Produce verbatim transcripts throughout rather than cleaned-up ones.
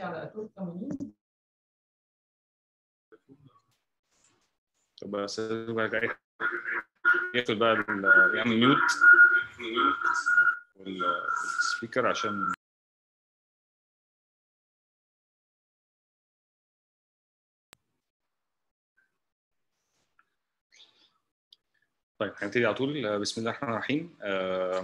على اتول ثمانين. طب بس بقى يقفل بقى يعمل ميوت والسبيكر عشان طيب هنبتدي على طول. بسم الله الرحمن الرحيم. آه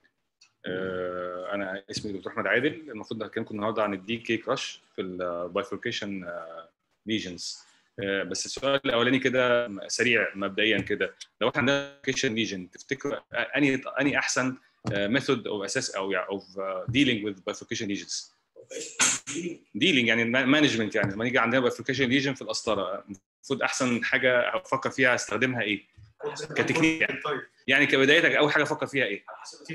آه انا اسمي دكتور احمد عادل. المفروض هكلمكم النهارده عن الدي كي كراش في البايفوركيشن ليجنز. آه بس السؤال الاولاني كده سريع مبدئيا كده، لو احنا عندنا بايفوركيشن ليجن تفتكروا اني اني احسن ميثود او اساس او او ديلينج وذ بايفوركيشن ليجنز؟ ديلينج يعني مانجمنت، يعني لما يجي عندنا بايفوركيشن ليجن في القسطره المفروض احسن حاجه افكر فيها استخدمها ايه؟ كتكنيك يعني. يعني كبدايتك اول حاجه افكر فيها ايه؟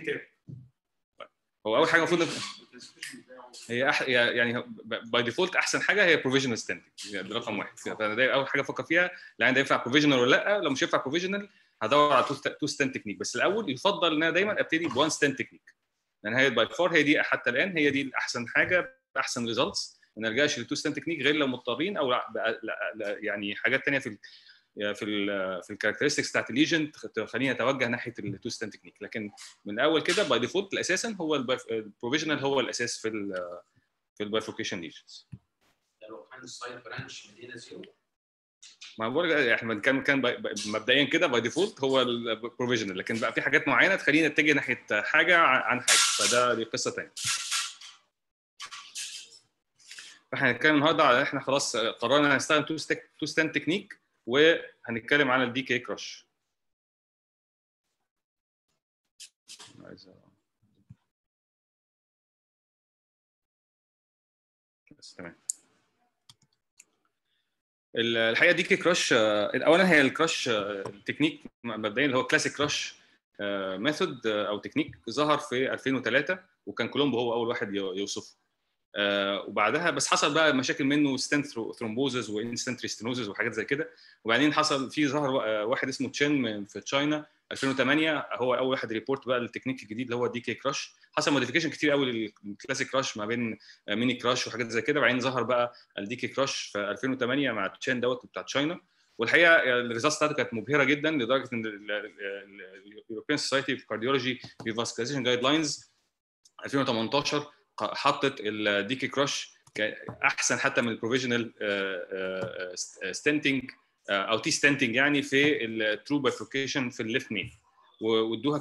هو اول حاجه المفروض هي أح... يعني باي ديفولت احسن حاجه هي بروفيجنال ستاندنج، ده رقم واحد. فده اول حاجه افكر فيها، لان ده ينفع بروفيجنال ولا لا. لو مش ينفع بروفيجنال هدور على تو ستاند تكنيك، بس الاول يفضل ان انا دايما ابتدي بوان ستاند تكنيك، لان هي باي فور هي دي حتى الان هي دي احسن حاجه، احسن ريزلتس. ما نرجعش للتو ستاند تكنيك غير لو مضطرين، او لا لا يعني حاجات ثانيه في في ال في الكاركترستكس بتاعت الليجن تخليني اتوجه ناحيه التو ستاند تكنيك. لكن من الاول كده باي ديفولت اساسا هو البروفيجنال هو الاساس في ال في البايفوركيشن ليجنز. لو كان السايد برانش مدينه زيرو، ما بقول لك احنا كان كان مبدئيا كده باي ديفولت هو البروفيجنال، لكن بقى في حاجات معينه تخلينا نتجه ناحيه حاجه عن حاجه، فده دي قصه ثانيه. فاحنا هنتكلم النهارده على احنا خلاص قررنا هنستخدم تو ستاند تكنيك، وهنتكلم عن الدي كي كراش. بس تمام. الحقيقه دي كي كراش اولا هي الكراش التكنيك مبدئيا اللي هو كلاسيك كراش ميثود او تكنيك ظهر في ألفين وثلاثة، وكان كولومبو هو اول واحد يوصفه. آه وبعدها بس حصل بقى مشاكل منه، ستنت ثرومبوزز وانستنت ريستينوزز وحاجات زي كده. وبعدين حصل في ظهر واحد اسمه تشين في تشاينا ألفين وثمانية، هو اول واحد ريبورت بقى التكنيك الجديد اللي هو دي كي كراش. حصل موديفيكيشن كتير قوي للكلاسيك كراش ما بين ميني كراش وحاجات زي كده. وبعدين ظهر بقى الدي كي كراش في ألفين وثمانية مع تشين دوت بتاع تشاينا. والحقيقه الريزلتس بتاعته كانت مبهره جدا، لدرجه ان اليوروبيان سوسايتي في كارديولوجي ريفاسكولاريزيشن جايد لاينز ألفين وثمانية عشر حطت الدي كي كراش احسن حتى من البروفيجنال ستنتنج او تي ستنتنج يعني في الترو بايفوركيشن في الليفت مين، وادوها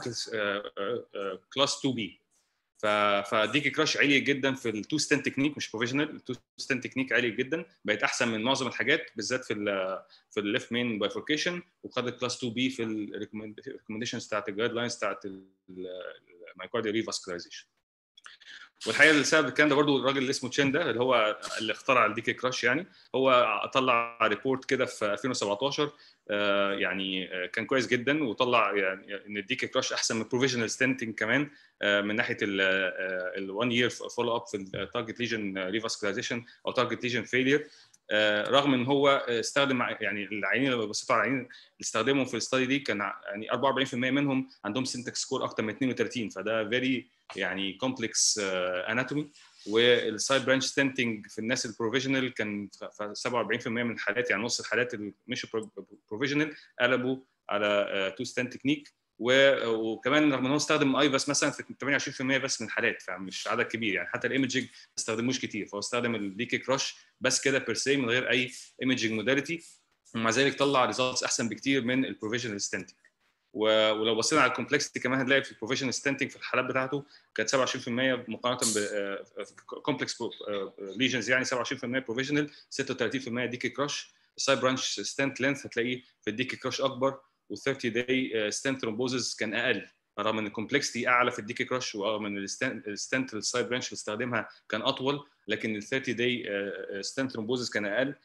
كلاس تو بي. فدي كي كراش عالي جدا في التو ستنت تكنيك، مش بروفيجنال. التو ستنت تكنيك عالي جدا، بقت احسن من معظم الحاجات بالذات في ال في الليفت مين بايفوركيشن، وخدت كلاس تو بي في الريكومنديشنز بتاعت الجايد لاينز بتاعت المايكارديال ريفاسكولاريزيشن. والحقيقه السبب الكلام ده برضو الراجل اللي اسمه تشين ده اللي هو اللي اخترع الدي كي كراش، يعني هو طلع ريبورت كده في ألفين وسبعتاشر آه يعني آه كان كويس جدا، وطلع يعني ان الدي كي كراش احسن من بروفيجنال ستنتنج كمان آه من ناحيه الوان يير فولو اب في التارجت ليجن ريفاسكولاريزيشن او تارجت ليجن فيلير. آه رغم ان هو استخدم يعني العيانين اللي بصيتوا على العيانين اللي استخدمهم في الاستادي دي كان يعني أربعة وأربعين بالمية منهم عندهم سنتكس سكور اكتر من اثنين وثلاثين، فده فيري يعني كومبلكس اناتومي. والسايد برانش ستنتنج في الناس البروفيجنال كان سبعة وأربعين بالمية من الحالات، يعني نص الحالات اللي مش بروفيجنال قلبوا على تو ستنت تكنيك. وكمان رغم ان هو استخدم ايفاس مثلا في ثمانية وعشرين بالمية بس من الحالات، فمش عدد كبير يعني. حتى الايمجنج ما استخدموش كتير، فهو استخدم الدي كي كراش بس كده بيرسي من غير اي ايمجنج موداليتي، ومع ذلك طلع ريزلتس احسن بكتير من البروفيجنال ستنتنج. ولو بصينا على الكومبلكسيتي كمان هنلاقي في البروفيشنال ستنتنج في الحالات بتاعته كانت سبعة وعشرين بالمية مقارنه بكومبلكس ليجنز، يعني سبعة وعشرين بالمية بروفيشنال، ستة وثلاثين بالمية دي كي كراش. السايد برانش ستنت لينث هتلاقيه في الدي كي كراش اكبر، وال30 داي ستنت ثرومبوزز كان اقل، رغم ان الكومبلكسيتي اعلى في الدي كي كراش، ورغم ان الستنت السايد برانش اللي استخدمها كان اطول، لكن ال30 داي ستنت ثرومبوزز كان اقل،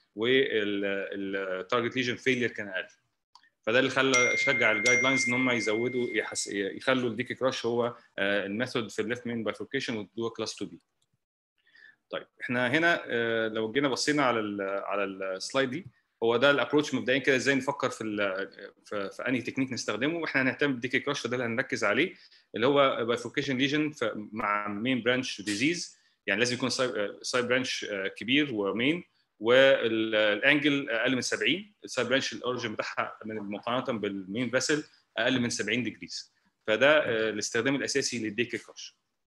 والتارجت ليجن فيلير كان اقل. فده اللي خلى شجع الجايد لاينز ان هم يزودوا يحس... يخلوا الدي كي كراش هو الميثود في الليفت مين بايفوركيشن ويدوها كلاس تو بي. طيب احنا هنا لو جينا بصينا على ال على السلايد دي، هو ده الابروتش مبدئيا كده ازاي نفكر في ال في, في انهي تكنيك نستخدمه. واحنا هنهتم بالدي كي كراش، فده اللي هنركز عليه، اللي هو بايفوركيشن ليجن مع مين برانش ديزيز. يعني لازم يكون سايد برانش كبير ومين، والانجل اقل من سبعين. السايد برانش الاوريجن بتاعها مقارنه بالمين فاسل اقل من سبعين ديجريز. فده الاستخدام الاساسي للديك كراش.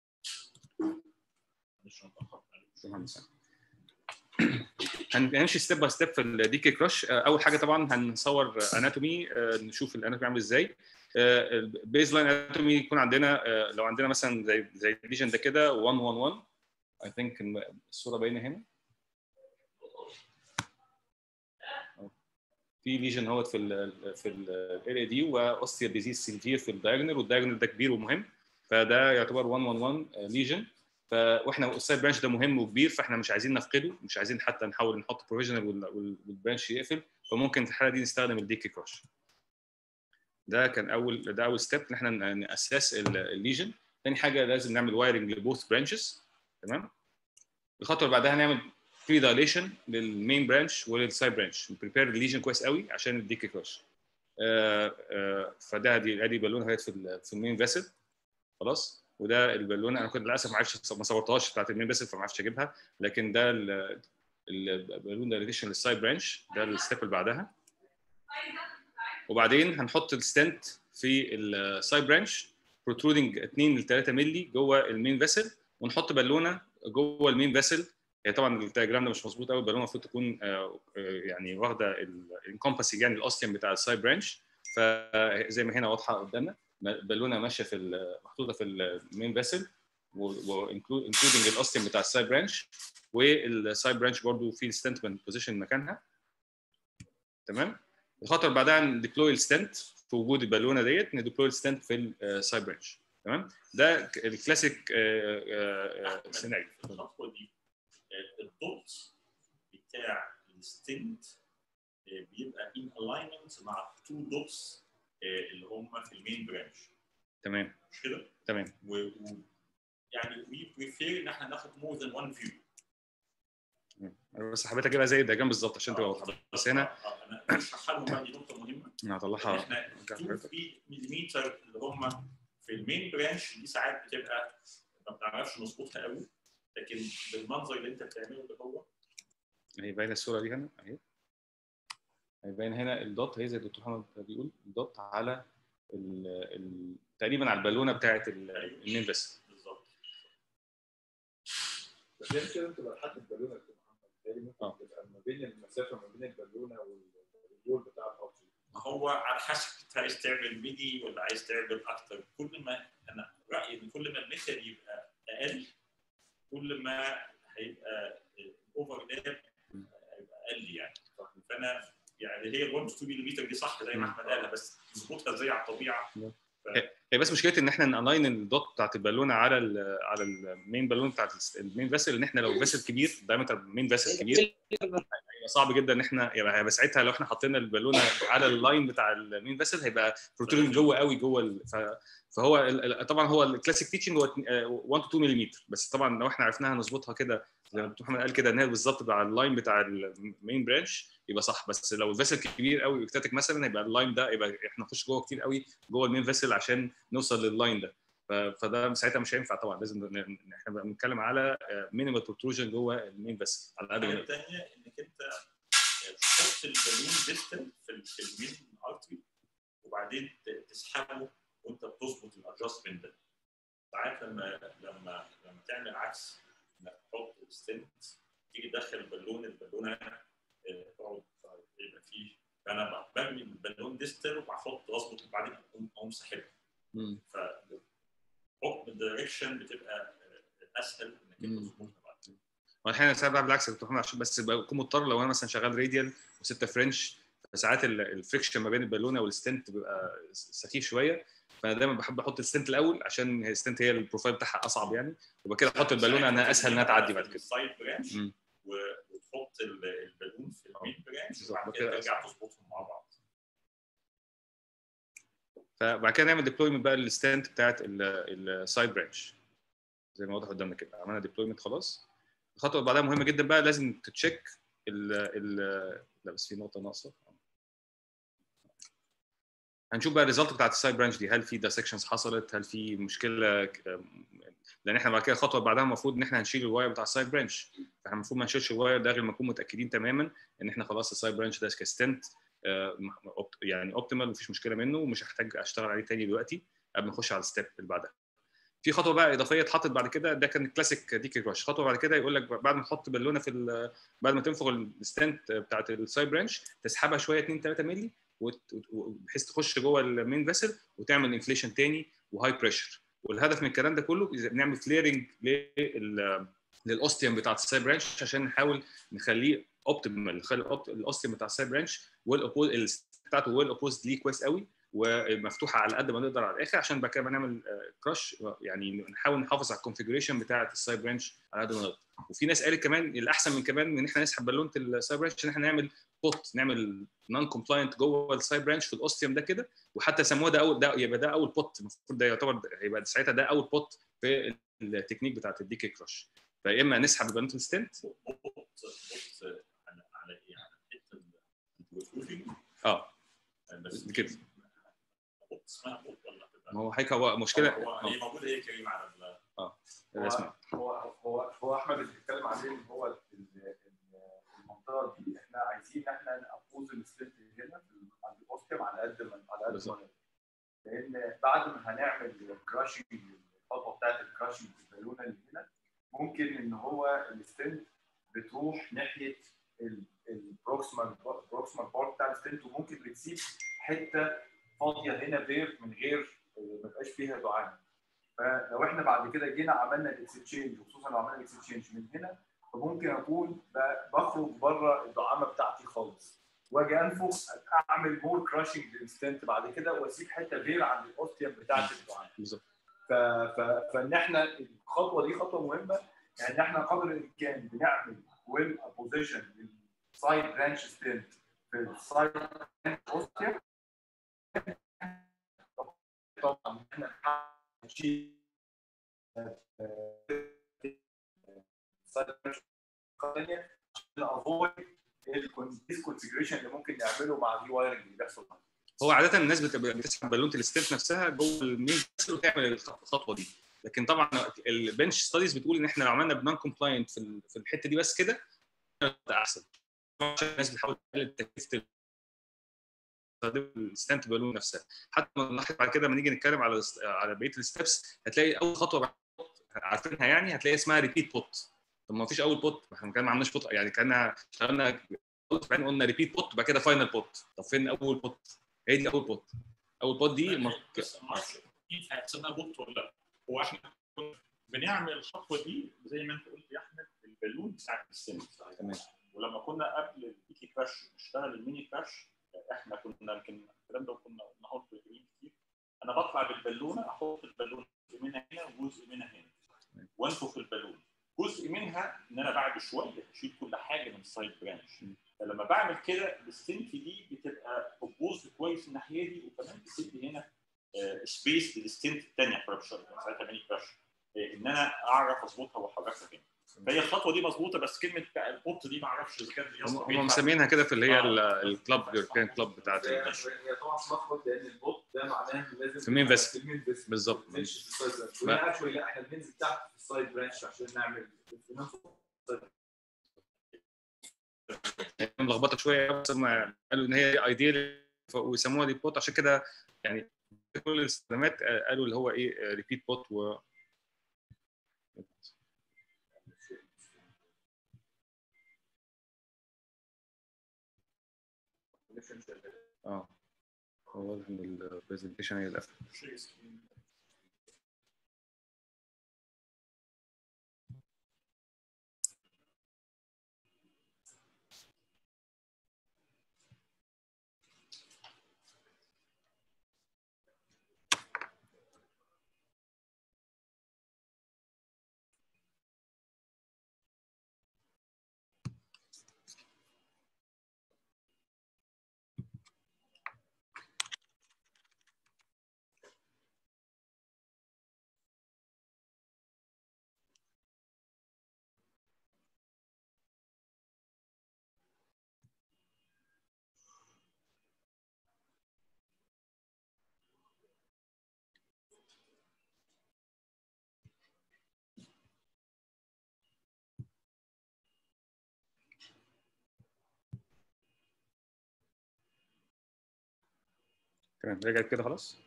هنمشي ستيب باي ستيب في الديك كراش. اول حاجه طبعا هنصور اناتومي، نشوف الاناتومي عامل ازاي. البيز لاين اناتومي يكون عندنا لو عندنا مثلا زي زي الليجن ده كده واحد واحد واحد. اي ثينك الصوره باينه هنا. في ليجن اهوت في ال في ال اي دي واوستيال ديزيز سيفير في الدايجونال، والدايجونال ده كبير ومهم، فده يعتبر واحد واحد واحد ليجن. فاحنا السايد برانش ده مهم وكبير، فاحنا مش عايزين نفقده، مش عايزين حتى نحاول نحط بروفيجنال والبرانش يقفل، فممكن في الحاله دي نستخدم الديك كراش. ده كان اول ده اول ستيب ان احنا ناسس الليجن. ثاني حاجه لازم نعمل وايرنج لبوث برانشز. تمام. الخطوه اللي بعدها هنعمل بري دايليشن للمين برانش وللسايد برانش، نبريبير الليجن كويس قوي عشان الديك كراش. آه آه فده ادي ادي بالونه اهيت في في المين فيسل. خلاص. وده البالونه انا كنت للاسف ما عرفتش ما صورتهاش بتاعت المين فيسل فما عرفتش اجيبها، لكن ده البالون دايليشن للسايد برانش، ده الستيب اللي بعدها. وبعدين هنحط الستنت في السايد برانش بروترودنج اتنين ل تلاتة مللي جوه المين فيسل، ونحط بالونه جوه المين فيسل. هي طبعا الدياجرام ده مش مظبوط قوي، البالونه المفروض تكون يعني واخده الانكومباسنج يعني الاوستيوم بتاع السايد برانش، فزي ما هنا واضحه قدامنا بالونه ماشيه في محطوطه في المين فيسل وانكلودنج الاوستيوم بتاع السايد برانش، والسايد برانش برضو في الستنت بوزيشن مكانها. تمام. الخطوه اللي بعدها نديبلوي الستنت في وجود البالونه ديت، نديبلوي الستنت في السايد برانش. تمام. ده الكلاسيك سيناريو. الخطوه دي الضغط بتاع الستنت بيبقى ان الاينمنت مع تو دوتس اللي هم في المين برانش. تمام. مش كده؟ تمام. و... و... يعني وي بريفير ان احنا ناخد مور ذان وان فيو. انا بس حبيت اجيبها زي الدياجرام بالظبط عشان تبقى واضحه، بس هنا انا هشرحها لهم بقى، دي نقطه مهمه. انا هطلعها. احنا اتنين مليمتر اللي هم في المين برانش دي ساعات بتبقى ما بنعرفش نظبطها قوي، لكن بالمنظر اللي انت بتعمله اللي هو هي باينه الصوره دي هنا اهي. هي باينه هنا الدوت، هي زي الدكتور محمد بيقول الدوت على ال ال تقريبا على البالونه بتاعت المين بس. بالظبط. بس هي كده انت لو حد البالونه يا محمد ممكن تبقى ما بين المسافه ما بين البالونه والجول بتاع الاوبشن. ما هو على حسب انت عايز تعمل ميدي ولا عايز تعمل اكتر. كل ما انا رايي ان كل ما الميثود يبقى اقل كل ما هيبقى الاوفرلاب هيبقى اقل يعني. فانا يعني هي واحد تو ملم دي صح زي ما احمد قالها، بس نظبطها ازاي على الطبيعه. ف... هي بس مشكلتي ان احنا نالاين الدوت بتاعت البالونه على ال على المين بالون بتاعت المين فيسل، ان احنا لو فيسل كبير دايمتر المين فيسل كبير هيبقى صعب جدا ان احنا يبقى هيبقى ساعتها لو احنا حطينا البالونه على اللاين بتاع المين فيسل هيبقى بروتين جوه قوي جوه ال... ف... فهو ال... طبعا هو الكلاسيك تيتشنج هو واحد تو اتنين ملم، بس طبعا لو احنا عرفناها نظبطها كده زي ما الدكتور محمد قال كده ان هي بالظبط على اللاين بتاع المين برانش يبقى صح. بس لو الفيسل كبير قوي اكتاتيك مثلا يبقى اللاين ده يبقى احنا نخش جوه كتير قوي جوه المين فيسل عشان نوصل لللاين ده، فده ساعتها مش هينفع طبعا. لازم احنا بنتكلم على مينيمال بروتروجن جوه المين بس على قد ما نقدر. الثانيه انك انت تحط البالون ديستنت في المين ارتري وبعدين تسحبه وانت بتظبط الادجستمنت ده. ساعات لما لما لما تعمل عكس انك تحط الستنت تيجي تدخل البالون البالونه تقعد يبقى فيه، فانا برمي البالون ديستل وبحط اظبط وبعدين اقوم ساحبها. ف حكم الدايركشن بتبقى اسهل انك انت تظبطها بعد. واحيانا ساعات بعمل بالعكس عشان بس بكون مضطر لو انا مثلا شغال راديال وستة فرنش، فساعات الفريكشن ما بين البالونه والستنت بيبقى سخيف شويه، فانا دايما بحب احط الستنت الاول عشان الستنت هي البروفايل بتاعها اصعب يعني، وبعد كده احط البالونه انها اسهل انها تعدي بعد كده. السايد برانش وتحط البالون في المين برانش وبعد كده ترجع تظبطهم مع بعض. فبعد كده نعمل ديبلويمنت بقى للستنت بتاعت السايد برانش زي ما واضح قدامنا كده. عملنا ديبلويمنت خلاص. الخطوه اللي بعدها مهمه جدا بقى، لازم تتشيك ال ال لا بس في نقطه ناقصه. هنشوف بقى الريزلت بتاعت السايد برانش دي، هل في دايسكشنز حصلت، هل في مشكله، لان احنا بعد كده الخطوه بعدها المفروض ان احنا هنشيل الواير بتاع السايد برانش، فاحنا المفروض ما نشيلش الواير ده غير ما نكون متاكدين تماما ان احنا خلاص السايد برانش ده كستنت يعني اوبتيمال ومفيش مشكله منه ومش هحتاج اشتغل عليه تاني دلوقتي قبل ما نخش على الستيب اللي بعدها. في خطوه بقى اضافيه اتحطت بعد كده، ده كان كلاسيك ديكي كراش. خطوه بعد كده يقول لك بعد ما تحط بالونه في بعد ما تنفخ الستنت بتاعت السايد برانش تسحبها شويه اتنين تلاتة مللي بحيث تخش جوه المين فيسل وتعمل انفليشن تاني وهاي بريشر. والهدف من الكلام ده كله نعمل فليرنج للاوستيوم بتاعت السايد برانش عشان نحاول نخليه اوبتيمال، نخلي الاوستيوم بتاع السايد برانش والاوبوز بتاعته ويل اوبوزد ليه كويس قوي ومفتوحه على قد ما نقدر على الاخر، عشان بعد كده نعمل كراش يعني نحاول نحافظ على الكونفيجريشن بتاعه السايد برانش على قد ما نقدر. وفي ناس قالت كمان الاحسن من كمان من ان احنا نسحب بالونه السايد برانش ان احنا نعمل بوت، نعمل نون كومبلاينت جوه السايد برانش في الاوستيوم ده كده، وحتى سموه ده اول ده يبقى ده اول بوت، المفروض ده يعتبر هيبقى ساعتها ده اول بوت في التكنيك بتاعه الديكي كراش. فيا اما نسحب بالونه الستنت على ايه على حته البروفينج اه كده. اسمها بوت ولا ما هو هيك هو مشكله هو هي موجوده هي كريم على ال اه هو هو هو هو احمد اللي بيتكلم عليه ان هو المنطقه دي احنا عايزين ان احنا نقوز الستنت هنا عند الاوستيوم على قد ما على قد ما نقدر، لان بعد ما هنعمل كراشنج الخطوه بتاعت الكراشنج البالونه اللي هنا ممكن ان هو الستنت بتروح ناحيه البروكسيمال البروكسيمال بارت بتاع الستنت وممكن بتسيب حته فاضيه هنا بير من غير ما يبقاش فيها دعامه. فلو احنا بعد كده جينا عملنا الاكستشينج وخصوصا لو عملنا الاكستشينج من هنا فممكن اكون بخرج بره الدعامه بتاعتي خالص واجي انفخ اعمل مور كراشنج للستنت بعد كده واسيب حته غير عند الاوستيوم بتاعت الدعامه. بالظبط. فان احنا الخطوه دي خطوه مهمه، يعني احنا قدر الامكان بنعمل ويل بوزيشن للسايد برانش ستنت في السايد اوستيوم. طبعا احنا نشيل سايد برانش ثانيه عشان افويد الكونفيجريشن اللي ممكن نعمله مع الري وايرنج اللي بيحصل. هو عاده الناس بتسحب بالونه الستنت نفسها جوه المين وتعمل الخطوه دي، لكن طبعا البنش ستاديز بتقول ان احنا لو عملنا بنون كومبلاينت في في الحته دي بس كده احسن، عشان الناس بتحاول تقلل تكلفه الستنت بالون نفسها. حتى بعد كده لما نيجي نتكلم على على بقيه الستبس هتلاقي اول خطوه عارفينها يعني هتلاقي اسمها ريبيت بوت. طب ما فيش اول بوت، احنا كان ما عملناش بوت يعني كنا اشتغلنا بعدين قلنا ريبيت بوت وبعد كده فاينل بوت. طب فين اول بوت؟ هي دي اول بوت. اول بوت دي ما اعرفش ينفع تسميها بوت ولا لا. هو احنا بنعمل الخطوه دي زي ما انت قلت يا احمد البالون بتاع السن. تمام. ولما كنا قبل الديكي كراش نشتغل الميني كراش احنا كنا يمكن الكلام ده كنا نحط جرين كتير. انا بطلع بالبالونه احط البالونه جزء منها هنا وجزء منها هنا وانفخ البالون. جزء منها ان انا بعد شويه اشيل كل حاجه من السايد برانش. فلما بعمل كده الستنت دي بتبقى بوز كويس الناحيه دي وكمان بتسيب هنا سبيس للستنت الثانيه كرابشر ساعتها ميني كراش ان انا اعرف اظبطها واحركها هنا. فهي الخطوه دي مظبوطه بس كلمه البوت دي ما اعرفش اذا كان هم مسمينها كده في اللي هي الكلاب اليوروبيان كلاب بتاعت هي طبعا تلخبط لان البوت ده معناه لازم في مين بس بالظبط. لا اكشولي لا احنا بننزل تحت في السايد برانش عشان نعمل ملخبطه شويه بس هم قالوا ان هي ايديال ويسموها دي بوت عشان كده يعني كل الاستخدامات قالوا اللي هو ايه ريبيت بوت و اه هو البرزنتيشن هي القفل. تمام رجعت كده خلاص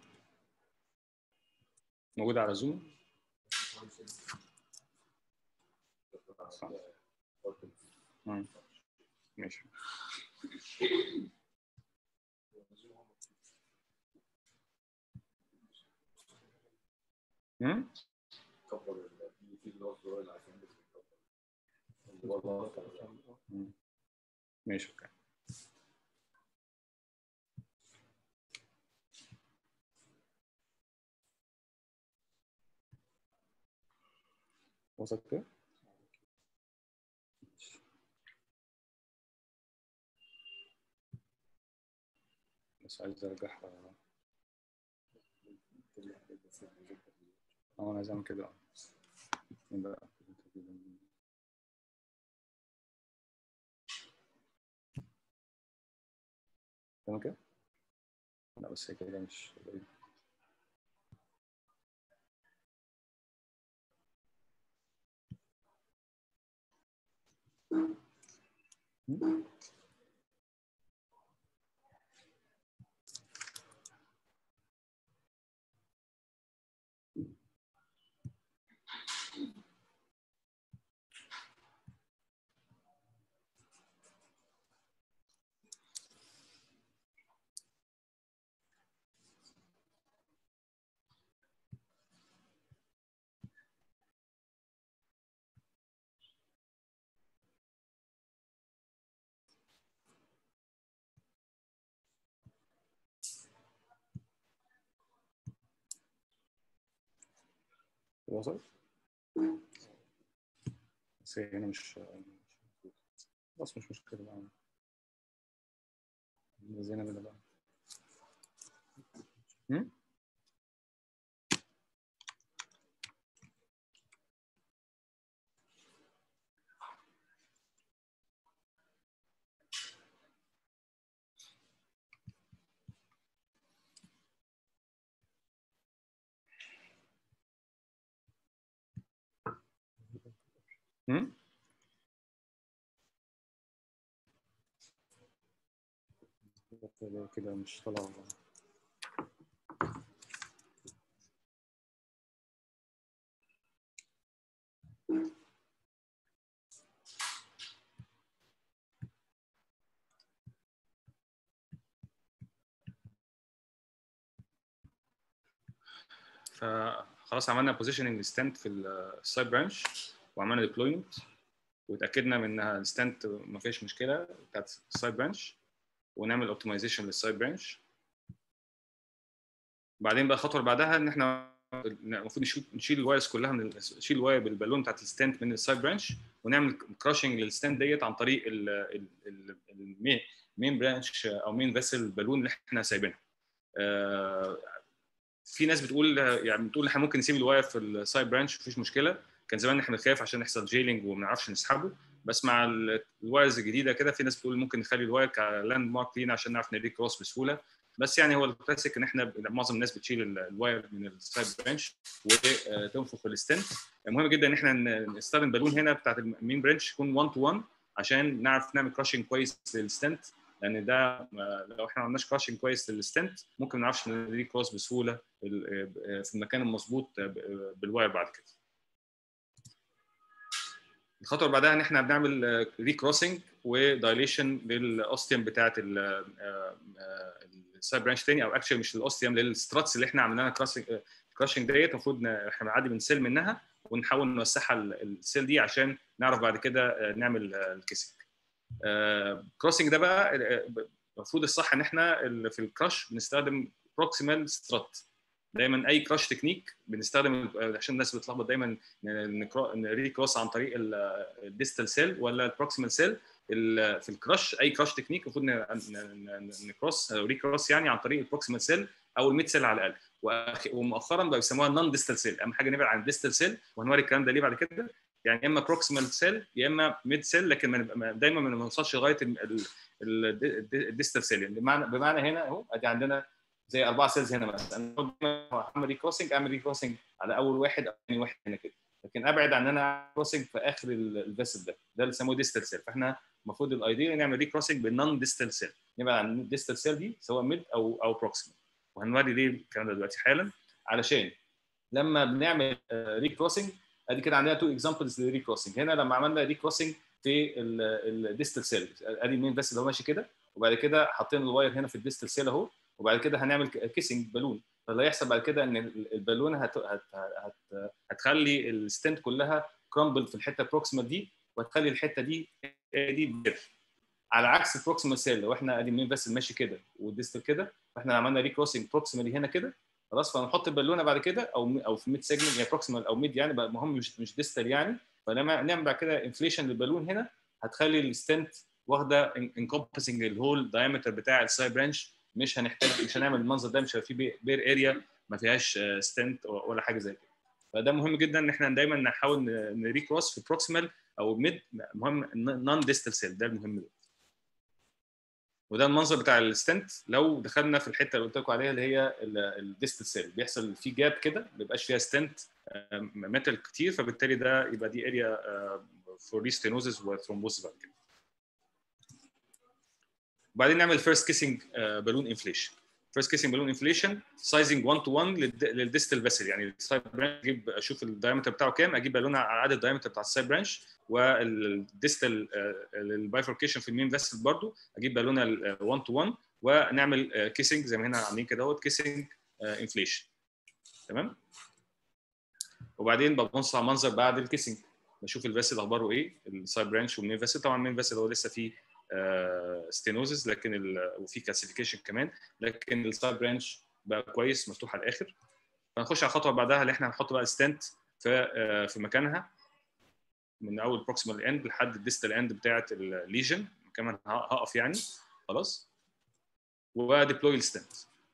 موجوده على زوم. مم. ماشي. مم؟ مم. ماشي اوكي. وصلت كده؟ بس عايز ارجعها. اه انا عايز اعمل كده. تمام كده؟ لا بس هي كده مش وصلت؟ بس هي هنا مش بس مش مشكلة بقى. زينا كده بقى. هم؟ هم؟ كده مش طالع. فخلاص عملنا بوزيشننج ستاند في السايد برانش وعملنا ديبلويمنت وتاكدنا من انها الستاند ما فيش مشكله بتاعت السايد برانش ونعمل اوبتمايزيشن للسايد برانش. بعدين بقى الخطوه اللي بعدها ان احنا المفروض نشيل نشيل الوايرز كلها من نشيل الواير بالبالون بتاعت الستاند من السايد برانش ونعمل كراشنج للستاند ديت عن طريق المين برانش او مين فيسل بالون اللي احنا سايبينها. في ناس بتقول يعني بتقول احنا ممكن نسيب الواير في السايد برانش مفيش مشكله. كان زمان احنا بنخاف عشان يحصل جيلينج وما نعرفش نسحبه بس مع الوايرز الجديده كده في ناس بتقول ممكن نخلي الواير كلاند مارك لينا عشان نعرف نريك كروس بسهوله. بس يعني هو الكلاسيك ان احنا معظم الناس بتشيل الواير من السايد برانش وتنفخ الستنت. مهم جدا ان احنا نستخدم بالون هنا بتاعت المين برانش يكون واحد تو واحد عشان نعرف نعمل كراشنج كويس للستنت لان ده لو احنا ما عملناش كراشنج كويس للستنت ممكن ما نعرفش نريك كروس بسهوله في المكان المظبوط بالواير بعد كده. الخطوه اللي بعدها ان احنا بنعمل ريكروسنج ودايليشن للاوستيوم بتاعه السايد برانش تاني او اكشن مش للاوستيوم للستراتس اللي احنا عملناها كراشنج كراشنج ديت المفروض احنا بنعدي من سيل منها ونحاول نوسعها السيل دي عشان نعرف بعد كده نعمل الكيسنج. كروسنج ده بقى المفروض الصح ان احنا في الكراش بنستخدم بروكسيمال سترات. دايما اي كراش تكنيك بنستخدم عشان الناس بتتلخبط دايما نريكروس عن طريق الديستال سيل ولا البروكسيمال سيل. في الكراش اي كراش تكنيك المفروض نكروس او ريكروس يعني عن طريق البروكسيمال سيل او الميد سيل على الاقل. ومؤخرا بقى بيسموها نون ديستال سيل. اهم حاجه نبعد عن الديستال سيل وهنوري الكلام ده ليه بعد كده. يعني اما بروكسيمال سيل يا اما ميد سيل لكن دايما ما نوصلش لغايه الديستال سيل. يعني بمعنى بمعنى هنا اهو ادي عندنا زي اربع سيلز هنا مثلا اعمل ريكروسنج اعمل ريكروسنج على اول واحد او ثاني واحد هنا كده لكن ابعد عن انا كروسنج في اخر الفيسل ده ده اللي بيسموه ديستال سيل. فاحنا المفروض الايديا نعمل ريكروسنج بالنون ديستال سيل نبعد عن الديستال سيل دي سواء ميد او او بروكسيمال. وهنوري ليه الكلام ده دلوقتي حالا. علشان لما بنعمل ريكروسنج ادي كده عندنا تو اكزامبلز للريكروسنج. هنا لما عملنا ريكروسنج في الديستال سيل ادي المين بس اللي هو ماشي كده، وبعد كده حاطين الواير هنا في الديستال سيل اهو، وبعد كده هنعمل كيسنج بالون. فاللي هيحصل بعد كده ان البالونه هت... هت... هت... هتخلي الستنت كلها كرامبل في الحته البروكسيمال دي، وهتخلي الحته دي دي بير. على عكس البروكسيمال سيل لو احنا ادي المين بس ماشي كده والديستال كده، فاحنا عملنا ريكروسنج بروكسيمالي هنا كده خلاص، فهنحط البالونه بعد كده او او في ميد سيجمنت يعني بروكسيمال او ميد يعني بقى مهم مش مش ديستال يعني. فلما نعمل بعد كده انفليشن للبالون هنا هتخلي الستنت واخده انكومباسنج الهول دايمتر بتاع السايد برانش. مش هنحتاج مش هنعمل المنظر ده، مش هيبقى فيه بير اريا ما فيهاش ستنت ولا حاجه زي كده. فده مهم جدا ان احنا دايما نحاول نريكروس في بروكسيمال او ميد، مهم نون ديستال سيل، ده المهم ده. وده المنظر بتاع الستنت لو دخلنا في الحته اللي قلت لكم عليها اللي هي الديستال سيل، بيحصل في جاب كده ما بيبقاش فيها ستنت ميتال كتير، فبالتالي ده يبقى دي اريا فور ريستينوزس وثرومبوسيس بعد كده. وبعدين نعمل فيرست كيسنج بالون انفليشن. فيرست كيسنج بالون انفليشن سايزنج واحد تو واحد للديستال فيسل، يعني السايد برانش اجيب اشوف الدايمتر بتاعه كام، اجيب بالونه على عدد الدايمتر بتاع السايد برانش، والديستال البايفوركيشن في المين فيسل برضو اجيب بالونه واحد تو واحد ونعمل كيسنج زي ما هنا عاملين كده اهوت كيسنج انفليشن. تمام. وبعدين ببص على المنظر بعد الكيسنج، بشوف الفيسل اخباره ايه، السايد برانش والمين فيسل. طبعا المين فيسل هو لسه فيه ستينوزز لكن وفي كالسيفيكيشن كمان، لكن السايد برانش بقى كويس مفتوح على الاخر. فنخش على الخطوه بعدها اللي احنا هنحط بقى الستنت في في مكانها من اول بروكسيمال اند لحد الديستال اند بتاعه الليجن، كمان هقف يعني خلاص، وديبلوي الستنت.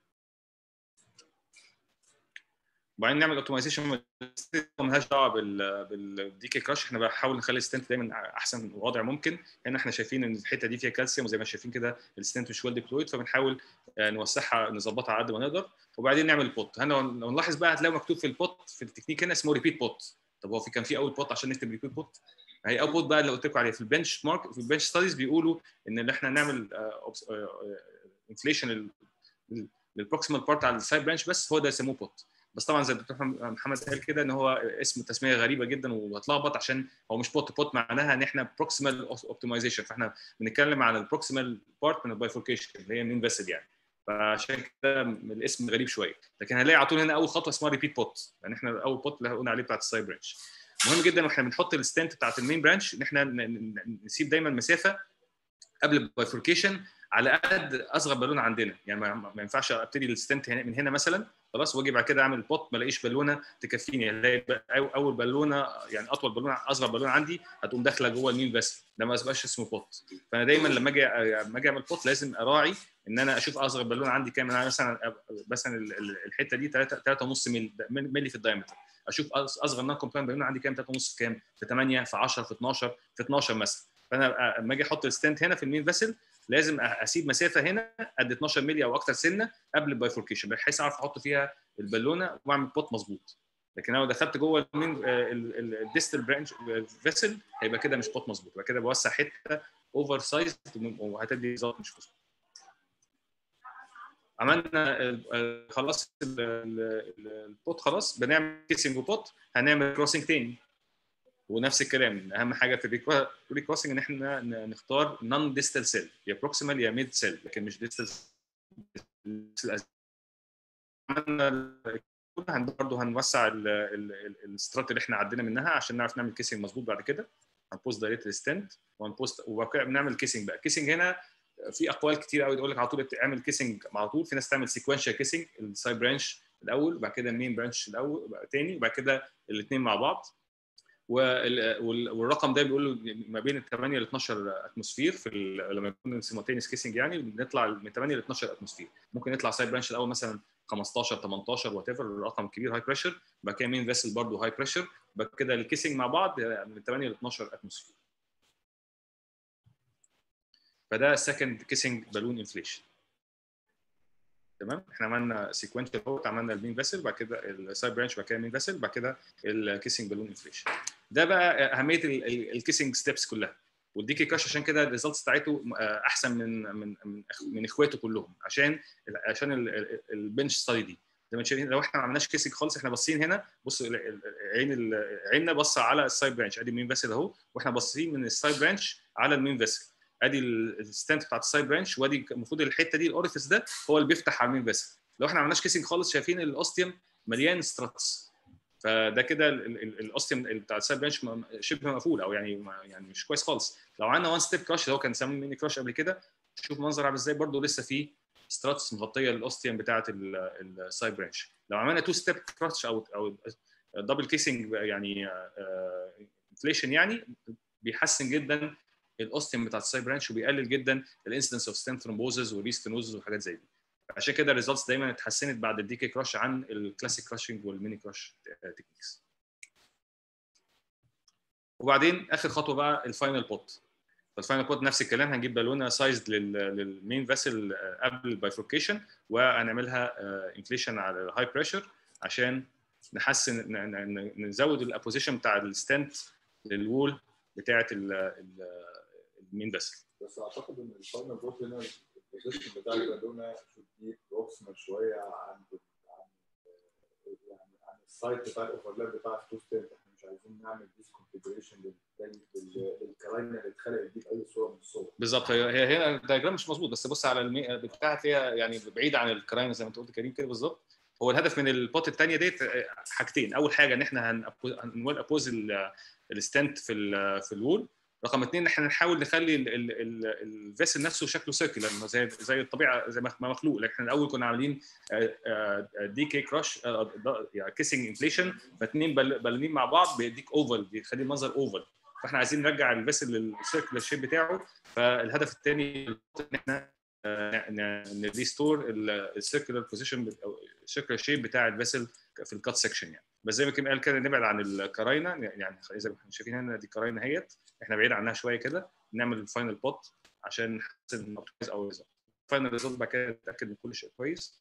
وبعدين نعمل اوتومايزيشن مالهاش دعوه بال بالديكي كراش، احنا بنحاول نخلي الستنت دايما احسن وضع ممكن. هنا احنا شايفين ان الحته دي فيها كالسيوم وزي ما شايفين كده الستنت مش ويل ديبلويد، فبنحاول نوسعها نظبطها على قد ما نقدر. وبعدين نعمل بوت. هنا لو نلاحظ بقى هتلاقوا مكتوب في البوت في التكنيك هنا اسمه ريبيت بوت. طب هو في كان في اول بوت عشان نكتب ريبيت بوت؟ هي اول بوت بقى اللي قلت لكم عليه في البنش مارك في البنش ستاديز بيقولوا ان احنا نعمل انفليشن للبروكسيمال بارت على السايد برانش بس، هو ده يسموه بوت. بس طبعا زي الدكتور محمد قال كده ان هو اسم تسميه غريبه جدا وهتلخبط، عشان هو مش بوت. بوت معناها ان احنا بروكسيمال اوبتمايزيشن، فاحنا بنتكلم على البروكسيمال بارت من البايفوركيشن اللي هي مين فيسل يعني، فعشان كده الاسم غريب شويه. لكن هنلاقي على طول هنا اول خطوه اسمها ريبيت بوت، يعني احنا اول بوت اللي قلنا عليه بتاعت السايد برانش. مهم جدا واحنا بنحط الستنت بتاعت المين برانش ان احنا نسيب دايما مسافه قبل البايفوركيشن على قد اصغر بالونه عندنا، يعني ما ينفعش ابتدي الستنت من هنا مثلا خلاص واجي بعد كده اعمل بوت ما الاقيش بالونه تكفيني، الاقي اول بالونه يعني اطول بالونه اصغر بالونه عندي هتقوم داخله جوه المين بس، ده ما يبقاش اسمه بوت. فانا دايما لما اجي لما اجي اعمل بوت لازم اراعي ان انا اشوف اصغر بالونه عندي كام. انا مثلا مثلا الحته دي ثلاثة ونص مللي في الدايمتر، اشوف اصغر نون كومباوند بالونه عندي كام، ثلاثة ونص في كام، في ثمانية في عشرة في اثناشر في اثناشر مثلا. فانا لما اجي احط الستنت هنا في المين فيسل لازم اسيب مسافه هنا قد اتناشر مللي او اكتر سنه قبل البايفوركيشن بحيث اعرف احط فيها البالونه واعمل بوت مظبوط. لكن لو دخلت جوه المين الديستال برانش فيسل هيبقى كده مش بوت مظبوط، يبقى كده بوسع حته اوفر سايز وهتدي ريزلت مش مظبوط. عملنا خلاص البوت خلاص، بنعمل كيسنج وبوت، هنعمل كروسنج تاني ونفس الكلام. اهم حاجه في الريكروسنج ان احنا نختار نون ديستال سيل، يا بروكسيمال يا ميد سيل، لكن مش ديستال. برضه هنوسع السترات اللي احنا عدينا منها عشان نعرف نعمل كيسنج مظبوط بعد كده. هنبوست دايركت الستنت وهنبوست وبنعمل كيسنج بقى. كيسنج هنا في اقوال كتير قوي تقول لك على طول اعمل كيسنج على طول. في ناس تعمل سيكونشال كيسنج، السايد برانش الاول وبعد كده المين برانش الاول بقى تاني وبعد كده الاثنين مع بعض. والرقم ده بيقول ما بين ثمانية ل اتناشر اتموسفير في لما يكون سيمولتينيوس كيسنج، يعني بنطلع من ثمانية ل اتناشر اتموسفير. ممكن يطلع سايد برانش الاول مثلا خمستاشر تمنتاشر وات ايفر، الرقم كبير هاي بريشر، بعد كده مين فيسل برضه هاي بريشر، بعد كده الكيسنج مع بعض من ثمانية ل اتناشر اتموسفير. فده سكند كيسنج بالون انفليشن. تمام. احنا عملنا سيكونشال بوت، عملنا المين فيسل بعد كده السايد برانش بعد كده المين فيسل بعد كده الكيسنج بالون انفليشن. ده بقى اهميه الكيسنج ستيبس كلها. والدي كي كراش عشان كده الريزلتس بتاعته احسن من من من, من اخواته كلهم عشان عشان البنش ستادي دي. زي ما انتم شايفين لو احنا ما عملناش كيسنج خالص، احنا باصين هنا، بصوا عين عيننا باصه على السايد برانش، ادي المين فيسل اهو، واحنا باصين من السايد برانش على المين فيسل، ادي الستانت بتاعت السايد برانش، وادي المفروض الحته دي الاوريفيس ده هو اللي بيفتح على المين فيسل. لو احنا ما عملناش كيسنج خالص، شايفين الاوستيوم مليان ستراتس، فده كده الاوستيوم بتاع السايد برانش شبه مقفول او يعني يعني مش كويس خالص. لو عندنا وان ستيب كراش اللي هو كان سموه ميني كراش قبل كده، شوف منظر عامل ازاي، برده لسه في ستراتس مغطيه الاوستيوم بتاعه السايد برانش. لو عملنا تو ستيب كراش او او دبل كيسنج يعني انفليشن يعني بيحسن جدا الاوستيوم بتاع السايد برانش، وبيقلل جدا الانسيدنس اوف ستين ثرومبوزز وريستينوزز وحاجات زي دي. عشان كده الريزلتس دايما اتحسنت بعد الدي كي كراش عن الكلاسيك كراشنج والميني كراش تكنيكس. وبعدين اخر خطوه بقى الفاينل بوت. فالفاينل بوت نفس الكلام، هنجيب بالونه سايزد للمين فاسل قبل البايفوركيشن، وهنعملها انفليشن على الهاي بريشر عشان نحسن نزود الابوزيشن بتاع الستنت للوول بتاعه المين فاسل. بس اعتقد ان الفاينل بوت هنا البوزيشن بتاع البالونه شوت بروكسيمال شويه عن عن يعني عن السايت بتاع الاوفرلاب بتاع التو ستنت. احنا مش عايزين نعمل ديس كونفيجريشن للكراينه اللي اتخلقت دي باي صوره من الصور. بالظبط، هي هنا الدايجرام مش مظبوط، بس بص على المي... بتاعت هي يعني بعيد عن الكراينه زي ما انت قلت كريم كده بالظبط. هو الهدف من البوت الثانيه ديت حاجتين، اول حاجه ان احنا هنويل ابوز الستنت في ال في الوول، رقم اثنين ان احنا نحاول نخلي الفيسل نفسه شكله سيركلر زي زي الطبيعه زي ما مخلوق. لكن احنا الاول كنا عاملين دي كي كراش يعني كيسنج انفليشن، فاثنين بالونين مع بعض بيديك اوفل، بيخلي المنظر اوفل، فاحنا عايزين نرجع الفيسل للسيركلر شيب بتاعه. فالهدف الثاني ان احنا نريستور السيركلر بوزيشن او السيركلر شيب بتاع الفيسل في الكات سكشن يعني. بس زي ما كيم قال كده نبعد عن الكراينه، يعني زي ما احنا شايفين هنا دي الكراينه اهيت، احنا بعيد عنها شويه كده، نعمل الفاينل بوت عشان نحسن الاوبتمايز او الريزلت. الفاينل ريزلت بعد كده نتاكد ان كل شيء كويس.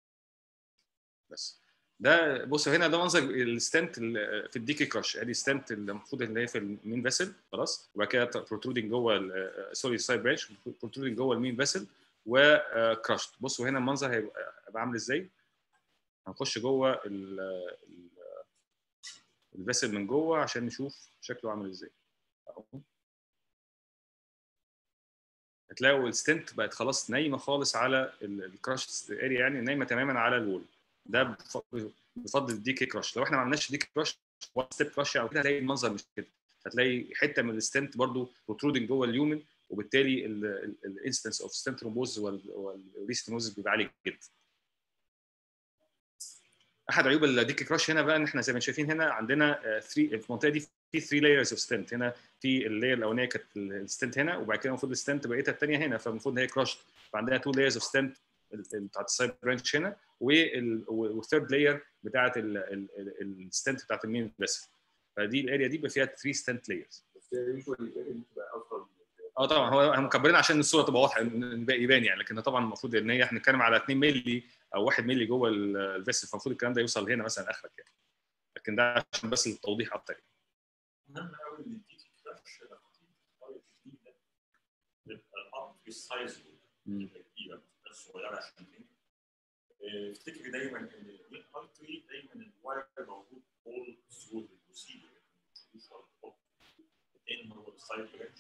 بس ده بص هنا ده منظر الستنت في الدي كي كراش، ادي ستنت المفروض اللي هي في المين فيسل خلاص، وبعد كده بروترودنج جوه سوري السايد برانش بروترودنج جوه المين فيسل وكراشت. بصوا هنا المنظر هيبقى عامل ازاي. هنخش جوه الفيسل من جوه عشان نشوف شكله عامل ازاي. هتلاقوا الستنت بقت خلاص نايمه خالص على الكراش اريا، يعني نايمه تماما على الوول. ده بفضل الدي كي كراش. لو احنا ما عملناش دي كي كراش وان ستيب كراش او كده هتلاقي المنظر مش كده، هتلاقي حته من الستنت برضو بروترودنج جوه اليومن، وبالتالي الانستنس اوف ستنت ثرومبوز والريستينوزس بيبقى عالي جدا. احد عيوب الدي كي كراش هنا بقى ان احنا زي ما شايفين هنا عندنا ثلاثة في المنطقه دي في ثلاثة لايرز اوف ستنت. هنا في اللاير الاولانيه كانت الستنت هنا، وبعد كده المفروض الستنت بقيتها الثانيه هنا، فالمفروض ان هي كراشت، فعندنا اثنين لايرز اوف ستنت بتاعت السايد برانش هنا، والثيرد لاير بتاعت الستنت بتاعت المين بس. فدي الاريا دي بيبقى فيها ثلاثة ستنت لايرز. بس هي يوجوالي الاريا دي بتبقى اصغر. اه طبعا هو مكبرين عشان الصوره تبقى واضحه يبان يعني، لكن طبعا المفروض ان هي احنا بنتكلم على اتنين مللي او واحد مللي جوه الفيسل، فالمفروض الكلام ده يوصل هنا مثلا اخرك يعني، لكن ده عشان بس التوضيح اكتر. مهم قوي ان الدي كي كراش لما تيجي تختار التكنيك ده يبقى الارض بالسايز يبقى كبيره مش صغيره. عشان كده افتكر دايما ان الارتري دايما الواير موجود طول ثرو البروسيجر، مش لان هو السايد برانش.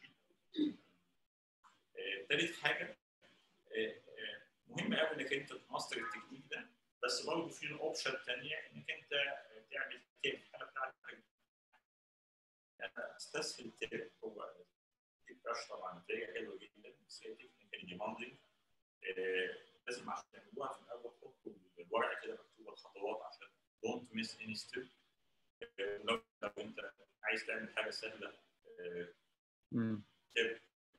ثالث حاجه مهم قوي انك انت تماستر التكنيك ده، بس برضه في الاوبشن الثانيه انك انت تعمل تيب الحاله بتاعتك. انا استسهل تيب هو الكراش طبعا نتائج حلوه جدا، بس هي تكنيكال ديماندنج. لازم عشان تعملوها في الاول تحطوا الورقه كده مكتوبه الخطوات عشان دونت ميس اني ستيب. لو انت عايز تعمل حاجه سهله تيب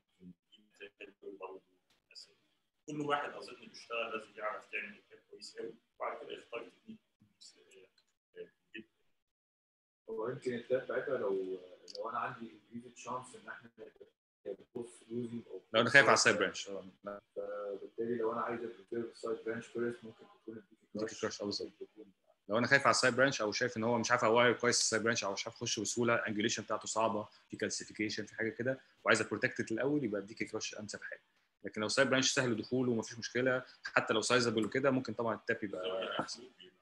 كل واحد اظن بيشتغل لازم يعرف تعمل كده كويس قوي، وبعد كده يختار تكنيك جدا. هو يمكن التاب بتاعتها لو لو انا عندي انكريزد شانس ان احنا بوست لوزنج او لو انا خايف على السايد برانش، فبالتالي لو انا عايز ابريفير السايد برانش فيرست ممكن تكون الدي كراش افضل. لو انا خايف على السايد برانش او شايف ان هو مش عارف اواير كويس السايد برانش او مش عارف اخش بسهوله، انجوليشن بتاعته صعبه، في كالسيفيكيشن في حاجه كده، وعايزه بروتكتد الاول يبقى الديكي كراش انسب حاجه. لكن لو سايد برانش سهل دخوله ومفيش مشكله حتى لو سايزبل وكده ممكن طبعا التاب يبقى احسن.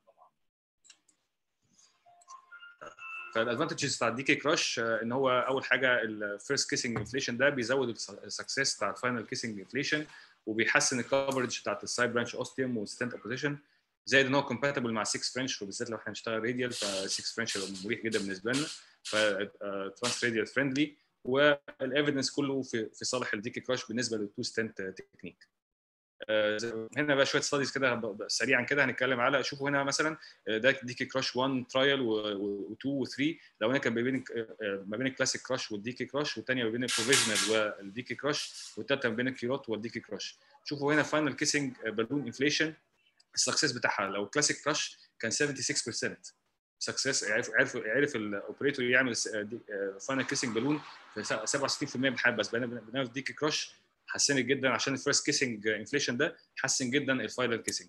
فالادفانتجز بتاع الديكي كراش ان هو اول حاجه الفيرست كيسنج انفليشن ده بيزود السكسس بتاع الفاينل كيسنج انفليشن وبيحسن الكفرج بتاعت السايد برانش اوستيوم والستنت اوبوزيشن، زائد ان هو كومباتبل مع ستة فرنش وبالذات لو احنا هنشتغل راديال ف ستة فرنش هيبقى مريح جدا بالنسبه لنا، ف ترانس راديال فريندلي، والايفيدنس كله في في صالح الديكي كراش بالنسبه للتو ستنت تكنيك. هنا بقى شويه ستاديز كده سريعا كده هنتكلم على. شوفوا هنا مثلا ده ديكي كراش واحد ترايل و2 و3، لو هنا كان ما بين ما بين الكلاسيك كراش والديكي كراش، والثانيه ما بين البروفيشنال والديكي كراش، والثالثه ما بين الكيروت والديكي كراش. شوفوا هنا فاينل كيسنج بالون انفليشن السكسس بتاعها لو كلاسيك كراش كان ستة وسبعين بالمية سكسس، عرف عرف عرف الاوبريتور يعمل فاينل كيسنج بالون في سبعة وستين بالمية بحال بس، بينما في ديكي كراش حسنت جدا عشان الفيرست كيسنج انفليشن ده حسن جدا الفاينل كيسنج.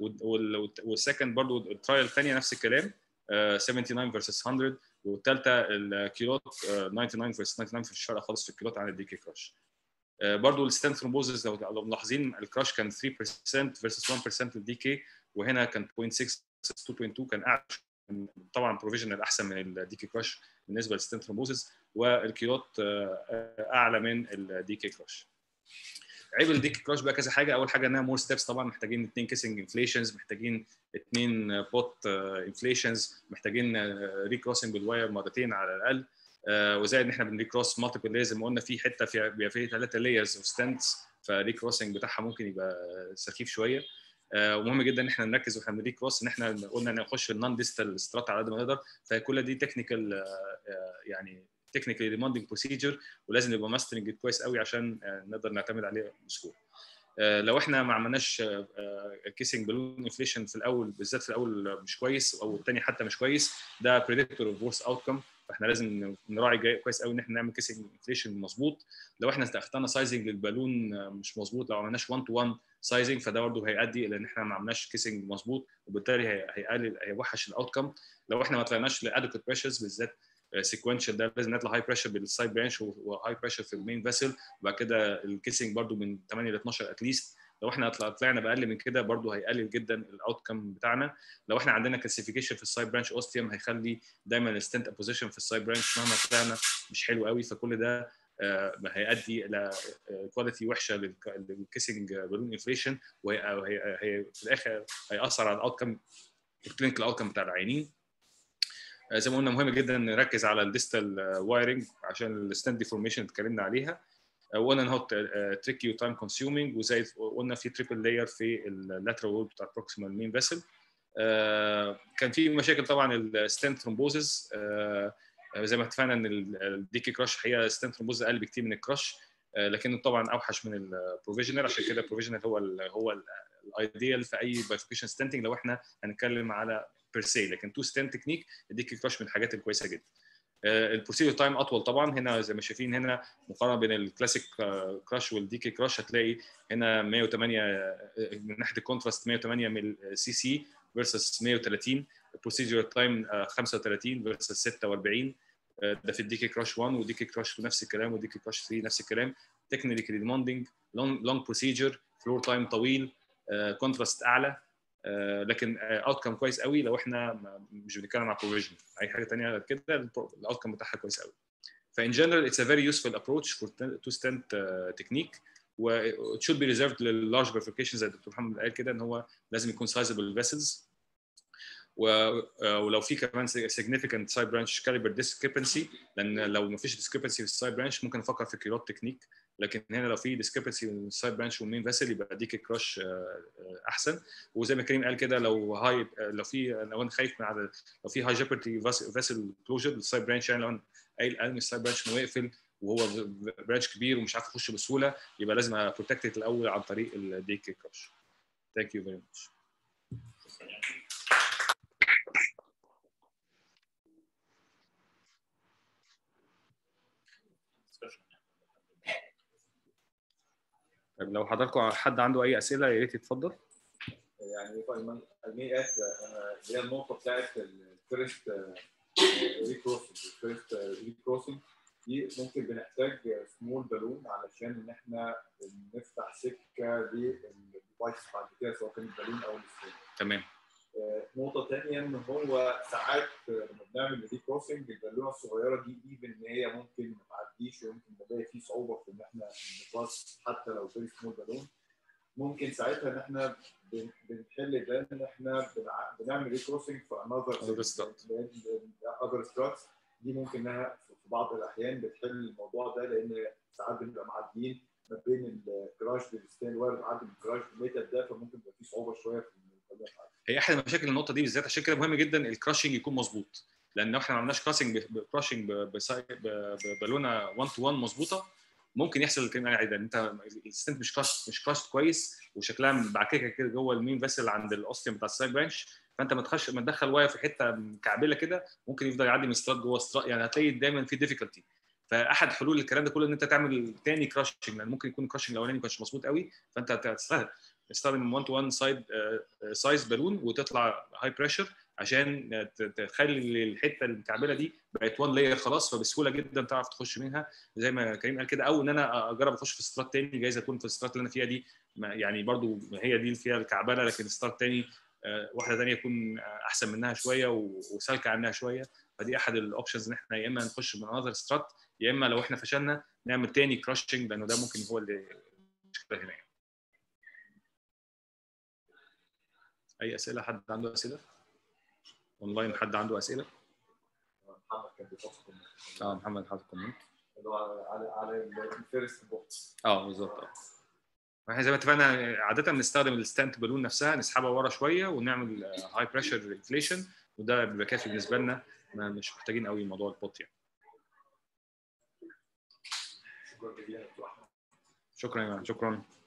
والسكند برضو الترايل الثانيه نفس الكلام تسعة وسبعين فيرسس مية، والثالثه الكيلوت تسعة وتسعين فيرسس تسعة وتسعين في الشرق خالص في الكيلوت عن الديكي كراش. برضو الستنت ثرومبوزز لو ملاحظين الكراش كان ثلاثة بالمية فيرسس واحد بالمية للديكي، وهنا كان صفر فاصلة ستة ستة فاصلة اتنين كان اعلى طبعا بروفيجنال احسن من الديكي كراش بالنسبه للستنت ثرومبوزز، والكيلوت اعلى من الديكي كراش. عيب الديكي كراش بقى كذا حاجه. اول حاجه انها مور ستيبس، طبعا محتاجين اثنين كيسنج انفليشنز، محتاجين اثنين بوت انفليشنز، محتاجين ريكروسنج بالواير مرتين على الاقل، وزائد ان احنا بنريكروس مالتيبل لايرز زي ما قلنا في حته فيها بيبقى فيها ثلاثه لايرز اوف ستنتس، فريكروسنج بتاعها ممكن يبقى سخيف شويه. ومهم جدا ان احنا نركز واحنا بنريكروس ان احنا قلنا نخش النون ديستال سترات على قد ما نقدر، فكل دي تكنيكال يعني تكنيكالي ديماندنج بروسيجر ولازم نبقى ماسترنج كويس قوي عشان نقدر نعتمد عليه بسهوله. لو احنا ما عملناش كيسنج بالون انفليشن في الاول بالذات في الاول مش كويس او الثاني حتى مش كويس، ده بريدكتور اوف ورس اوتكم، فاحنا لازم نراعي كويس قوي ان احنا نعمل كيسنج انفليشن مظبوط. لو احنا اخترنا سايزنج للبالون مش مظبوط، لو ما عملناش واحد تو واحد سايزنج فده برضه هيؤدي الى ان احنا ما عملناش كيسنج مظبوط وبالتالي هيقلل هيوحش الاوتكم. لو احنا ما طلعناش لادكوت بريشرز بالذات سيكونشال ده لازم نطلع هاي بريشر بالسايد برانش وهاي بريشر في المين فيسل، وبعد كده الكيسنج برضو من ثمانية ل اتناشر اتليست. لو احنا طلعنا باقل من كده برضو هيقلل جدا الاوتكم بتاعنا. لو احنا عندنا كلاسيفيكيشن في السايد برانش اوستيوم هيخلي دايما الستنت بوزيشن في السايد برانش مهما طلعنا مش حلو قوي، فكل ده هيؤدي الى كواليتي وحشه للكيسنج بالون انفليشن، وهي في الاخر هياثر على الاوتكم الكلينيكال اوتكم بتاع العيانين. زي ما قلنا مهم جدا نركز على الديستال وايرنج عشان الستاند ديفورميشن اتكلمنا عليها، وقلنا ان هو تريكي وتايم كونسيومينج، وزي قلنا في تريبل لاير في اللاترال وول بتاع البروكسيمال مين فيسل. كان في مشاكل طبعا الستنت ثرومبوزز، زي ما اتفقنا ان الديكي كراش هي ستنت ثرومبوز اقل بكتير من الكراش، لكنه طبعا اوحش من البروفيجنال، عشان كده البروفيجنال هو ال هو الايديال في اي بايفيكيشن ستنتنج لو احنا هنتكلم على بيرسي. لكن تو ستنت تكنيك الديكي كراش من الحاجات الكويسه جدا. البروسيدور تايم اطول طبعا، هنا زي ما شايفين هنا مقارنه بين الكلاسيك كراش والديكي كراش هتلاقي هنا مية وتمانية من ناحيه الكونتراست مية وتمانية من سي سي فيرسس مية وتلاتين، البروسيدور تايم خمسة وتلاتين فيرسس ستة واربعين، ده في الديكي كراش واحد، وديكي كراش نفس الكلام، وديكي كراش ثلاثة نفس الكلام. تكنيكالي ديماندنج، لونج بروسيجر، فلور تايم طويل، كونتراست اعلى، لكن اوتكم كويس قوي لو احنا مش بنتكلم على بروفيجن. اي حاجه ثانيه كده الاوتكم بتاعها كويس قوي. فان جنرال اتس ا فيري يوسفول ابروتش فور تو ستنت تكنيك، و it should be reserved لللارج بيرفيكيشن زي الدكتور محمد قال كده ان هو لازم يكون سايزبل فيسلز، ولو في كمان significant side branch caliber discrepancy، لان لو ما فيش discrepancy في السايد برانش ممكن نفكر في كيروت تكنيك، لكن هنا لو في discrepancy بين السايد برانش والمين فيسل يبقى ديكي كراش احسن. وزي ما كريم قال كده لو هاي لو في لو انا خايف من على لو في هاي جيبرتي فيسل كلوجر للسايد برانش، يعني لو انا قايل قال السايد برانش انه يقفل وهو برانش كبير ومش عارف يخش بسهوله، يبقى لازم ابروتكت الاول عن طريق الديكي كراش. ثانك يو فيري ماتش. طيب لو حضراتكم حد عنده اي اسئله يا ريت يتفضل. يعني المي اد اللي هي النقطه بتاعت الفيرست ريكروسنج الفيرست ريكروسنج دي ممكن بنحتاج سمول بالون علشان ان احنا نفتح سكه للديفايس بعد كده سواء كان البالون او الستريم. تمام. نقطه ثانيه ان هو ساعات لما بنعمل دي كروسنج البالونه الصغيره دي ايفن ان هي ممكن ما تعديش ويمكن نلاقي فيه صعوبه في ان احنا نكروس حتى لو فيري سمول بالون. ممكن ساعتها ان احنا بنحل ده ان احنا بنعمل ريكروسنج في انذر اذر ستراكس. دي ممكن انها في بعض الاحيان بتحل الموضوع ده لان ساعات بنبقى معديين ما بين الكراش بالستيل وارد معدي من الكراش بالميتال ده فممكن يبقى في صعوبه شويه في الموضوع. هي احد مشاكل النقطه دي بالذات، عشان كده مهم جدا الكراشنج يكون مظبوط، لان لو احنا ما عملناش كراشنج بكراشنج ببالونه واحد تو واحد مظبوطه ممكن يحصل الكلام اللي عايزاه. انت الستنت مش كراش مش كراش كويس وشكلها بعككه كده جوه المين فيسل عند الاوستيوم بتاع السايد برانش، فانت ما تخش ما تدخل واير في حته مكعبله كده ممكن يفضل يعدي من سترات جوه سترات، يعني هتلاقي دايما في ديفيكولتي. فاحد حلول الكلام ده كله ان انت تعمل تاني كراشنج، لان ممكن يكون الكراشنج الاولاني ما كانش مظبوط قوي، فانت هتستخدم تستخدم واحد تو واحد سايد سايز بالون وتطلع هاي بريشر عشان تخلي الحته المكعبله دي بقت وان لاير خلاص، فبسهوله جدا تعرف تخش منها زي ما كريم قال كده. او ان انا اجرب اخش في سترات تاني، جايز اكون في السترات اللي انا فيها دي يعني برضو هي دي فيها الكعبله، لكن سترات تاني واحده ثانيه يكون احسن منها شويه وسالكه عنها شويه. فدي احد الاوبشنز ان احنا يا اما نخش من انذر سترات يا اما لو احنا فشلنا نعمل تاني كراشنج، لانه ده ممكن هو اللي المشكله هنا. اي اسئله؟ حد عنده اسئله اونلاين؟ حد عنده اسئله؟ محمد كان بيحط كومنت. اه محمد حاطط كومنت اللي هو على على الفيرست بوكس. اه بالظبط. اه احنا زي ما اتفقنا عاده بنستخدم الستانت بالون نفسها نسحبها ورا شويه ونعمل هاي بريشر انفليشن، وده بيبقى كافي بالنسبه لنا، ما مش محتاجين قوي موضوع البوت يعني. شكرا جزيلا. شكرا يا شكرا.